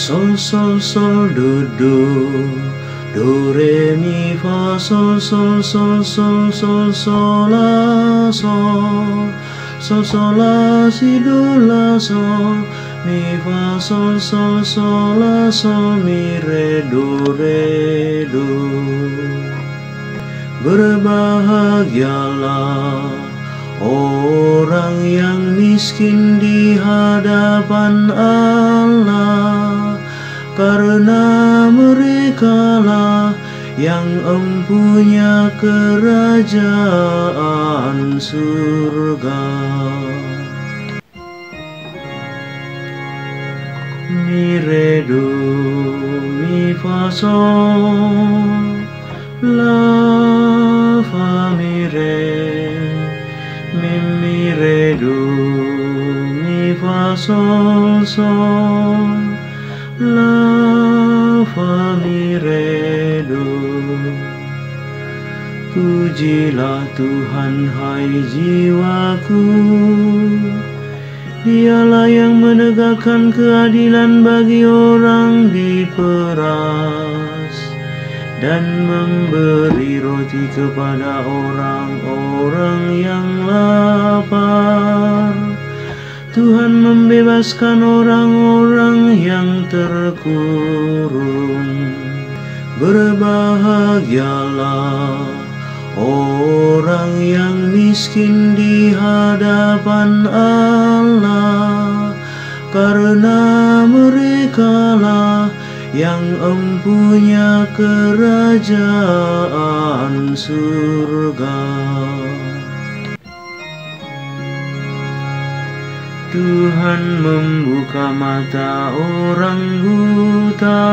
Sol sol sol do do, do re mi fa sol sol sol sol sol sol la sol, sol sol la si do la sol, mi fa sol sol sol la sol mi re do. Berbahagialah orang yang miskin di hadapan Allah, karena merekalah yang empunya kerajaan surga. Mi re do mi fa sol la fa mi re mi re do mi fa sol sol la fa mi re do. Pujilah Tuhan hai jiwaku, Dialah yang menegakkan keadilan bagi orang diperas dan memberi roti kepada orang-orang yang lapar. Tuhan membebaskan orang-orang yang terkurung. Berbahagialah orang yang miskin di hadapan Allah, karena merekalah yang empunya kerajaan surga. Tuhan membuka mata orang buta,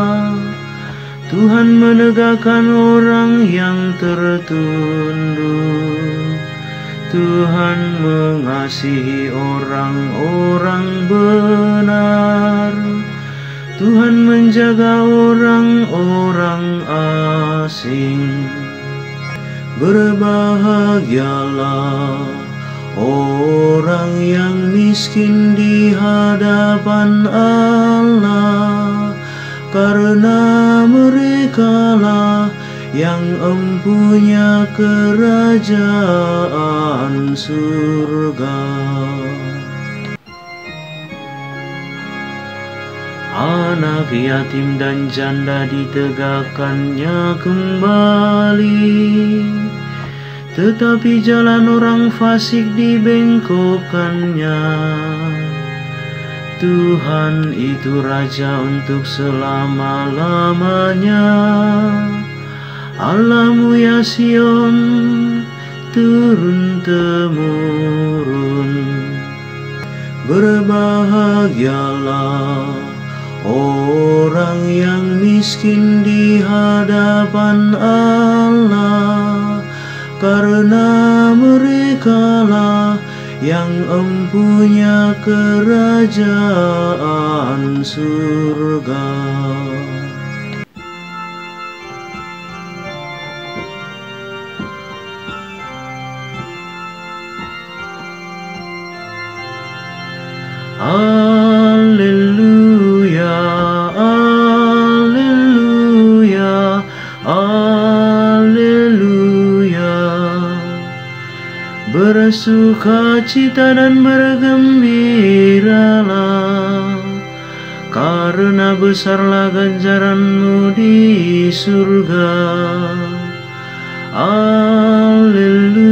Tuhan menegakkan orang yang tertunduk. Tuhan mengasihi orang-orang benar. Tuhan menjaga orang-orang asing. Berbahagialah orang yang miskin di hadapan Allah, karena merekalah yang empunya kerajaan surga. Anak yatim dan janda ditegakkannya kembali, tetapi jalan orang fasik dibengkokkannya. Tuhan itu Raja untuk selama-lamanya. Allahmu ya Sion, turun-temurun. Berbahagialah orang yang miskin di hadapan Allah, karena merekalah yang empunya kerajaan surga. Alleluia, alleluia, alleluia. Bersukacita dan bergembiralah, karena besarlah ganjaranmu di surga. Alleluia.